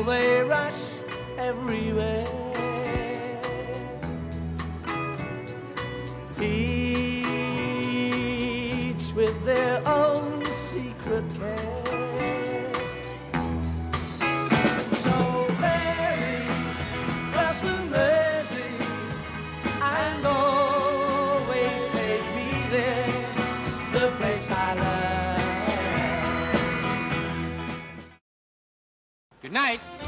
they rush everywhere, each with their own secret care. So Mary, cross the Mersey and always take me there, the place I love. Good night.